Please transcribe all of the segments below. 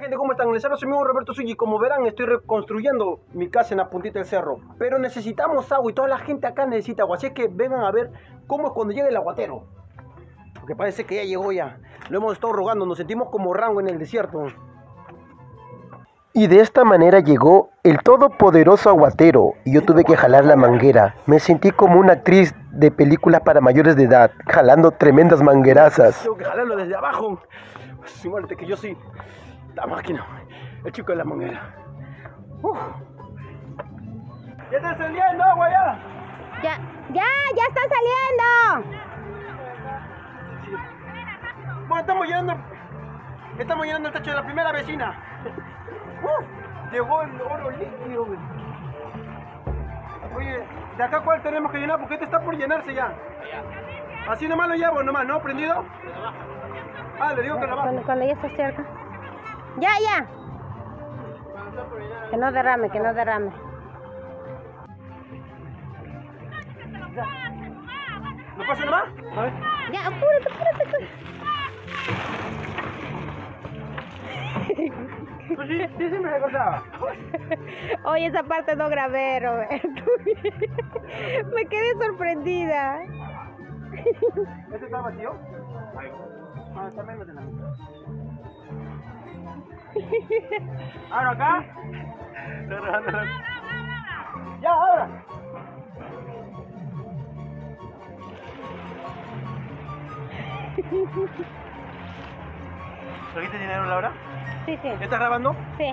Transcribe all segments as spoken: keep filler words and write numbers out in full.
gente? ¿Cómo están? Les habla su amigo Roberto Sugi. Como verán, estoy reconstruyendo mi casa en la puntita del cerro. Pero necesitamos agua y toda la gente acá necesita agua. Así es que vengan a ver cómo es cuando llega el aguatero. Porque parece que ya llegó ya. Lo hemos estado rogando, nos sentimos como Rango en el desierto. Y de esta manera llegó el todopoderoso aguatero y yo tuve que jalar la manguera. Me sentí como una actriz de películas para mayores de edad, jalando tremendas manguerazas. Tengo que jalarlo desde abajo. Sin muerte que yo soy la máquina, el chico de la manguera. Uf. ¡Ya está saliendo agua ya! ¡Ya, ya, ya está saliendo! Sí. Bueno, estamos llenando, estamos llenando el techo de la primera vecina. Uf, llegó el oro líquido. Oye, ¿de acá cuál tenemos que llenar? Porque este está por llenarse ya. Así nomás lo llevo, nomás, ¿no? ¿Prendido? Ah, le digo que lo bajo. Cuando, cuando ya está cerca. Ya, ya. Que no derrame, que no derrame. ¿No pasa nomás? A ver. Ya, apúrate, apúrate, apúrate. Pues sí, sí, sí me recordaba. Oye, esa parte no grabé, Roberto. Me quedé sorprendida. ¿Este está vacío? Ah, está menos de la mitad. ¿Ahora acá? No, no, no. ¡Ya, ahora! ¿Trajiste dinero, Laura? Sí, sí. ¿Estás grabando? Sí.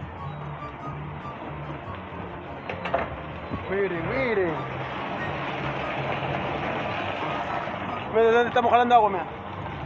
Miren, miren. Miren de dónde estamos jalando agua, mira.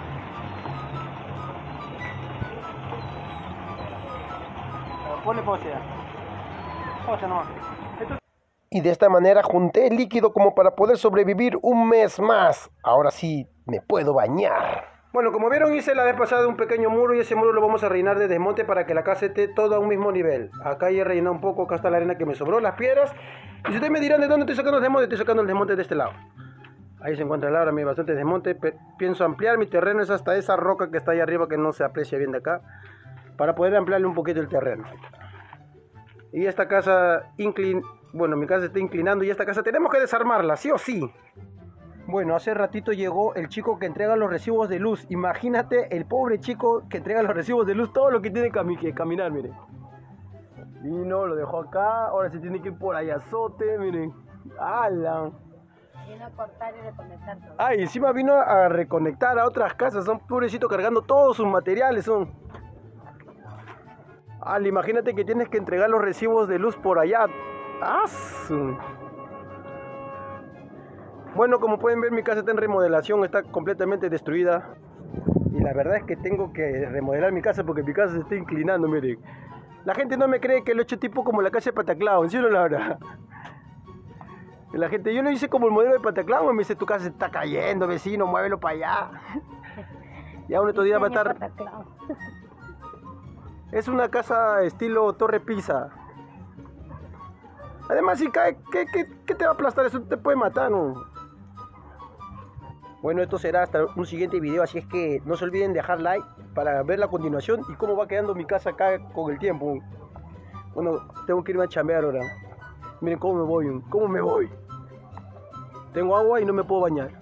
Ponle pausa ya. Pausa nomás. Y de esta manera junté el líquido como para poder sobrevivir un mes más. Ahora sí me puedo bañar. Bueno, como vieron, hice la vez pasada un pequeño muro y ese muro lo vamos a rellenar de desmonte para que la casa esté todo a un mismo nivel. Acá ya he rellenado un poco, acá está la arena que me sobró, las piedras. Y si ustedes me dirán de dónde estoy sacando el desmonte, estoy sacando el desmonte de este lado. Ahí se encuentra la arena, bastante desmonte. Pienso ampliar mi terreno, es hasta esa roca que está ahí arriba que no se aprecia bien de acá, para poder ampliarle un poquito el terreno. Y esta casa inclin... bueno, mi casa está inclinando y esta casa tenemos que desarmarla, sí o sí. Bueno, hace ratito llegó el chico que entrega los recibos de luz. Imagínate el pobre chico que entrega los recibos de luz, todo lo que tiene que caminar, miren. Vino, lo dejó acá, ahora se tiene que ir por ahí azote, miren. ¡Hala! Vino a cortar y reconectar todo. Ah, y encima vino a reconectar a otras casas, son pobrecito cargando todos sus materiales, son. ¡Hala! Imagínate que tienes que entregar los recibos de luz por allá. ¡Ah! Bueno, como pueden ver, mi casa está en remodelación, está completamente destruida. Y la verdad es que tengo que remodelar mi casa porque mi casa se está inclinando, miren. La gente no me cree que lo he hecho tipo como la casa de Pataclao, ¿en serio, la verdad? La gente, yo lo hice como el modelo de Pataclao, me dice, tu casa se está cayendo, vecino, muévelo para allá. Y aún otro día va a estar... Es una casa estilo Torre Pisa. Además, si cae, ¿qué, qué, qué te va a aplastar? Eso te puede matar, ¿no? Bueno, esto será hasta un siguiente video, así es que no se olviden de dejar like para ver la continuación y cómo va quedando mi casa acá con el tiempo. Bueno, tengo que irme a chambear ahora. Miren cómo me voy, cómo me voy. Tengo agua y no me puedo bañar.